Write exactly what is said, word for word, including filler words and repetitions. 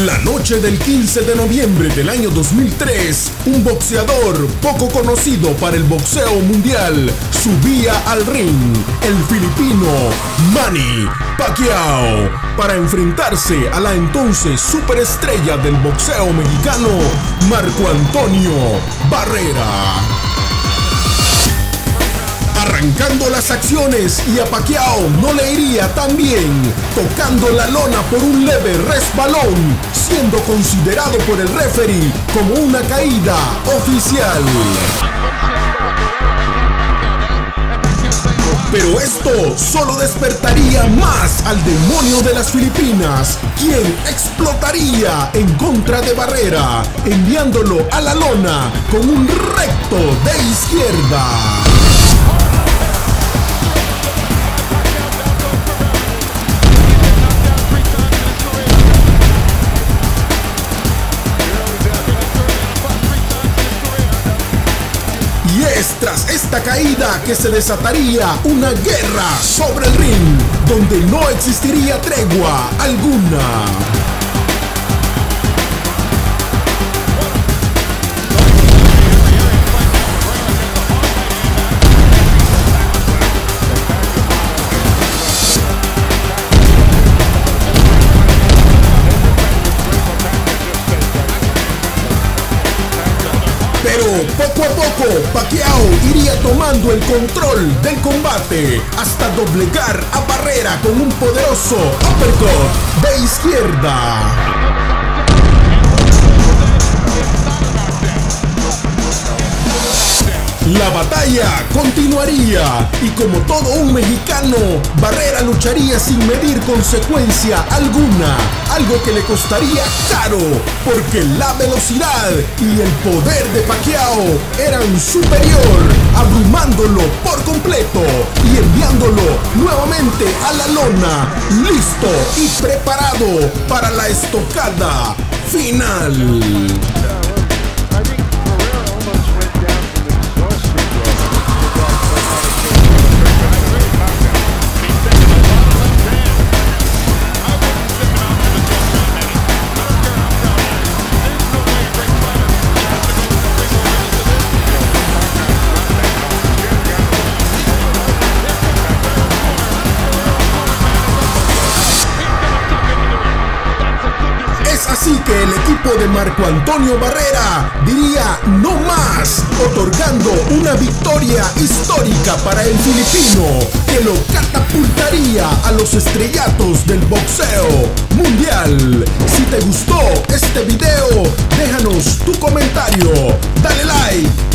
La noche del quince de noviembre del año dos mil tres, un boxeador poco conocido para el boxeo mundial subía al ring, el filipino Manny Pacquiao, para enfrentarse a la entonces superestrella del boxeo mexicano, Marco Antonio Barrera. Arrancando las acciones, y a Pacquiao no le iría tan bien, tocando la lona por un leve resbalón, siendo considerado por el referee como una caída oficial. Pero esto solo despertaría más al demonio de las Filipinas, quien explotaría en contra de Barrera, enviándolo a la lona con un recto de izquierda. Y es tras esta caída que se desataría una guerra sobre el ring, donde no existiría tregua alguna. Pero poco a poco, Pacquiao iría tomando el control del combate hasta doblegar a Barrera con un poderoso uppercut de izquierda. La batalla continuaría, y como todo un mexicano, Barrera lucharía sin medir consecuencia alguna, algo que le costaría caro, porque la velocidad y el poder de Pacquiao eran superior, abrumándolo por completo y enviándolo nuevamente a la lona, listo y preparado para la estocada final. Así que el equipo de Marco Antonio Barrera diría no más, otorgando una victoria histórica para el filipino, que lo catapultaría a los estrellatos del boxeo mundial. Si te gustó este video, déjanos tu comentario, dale like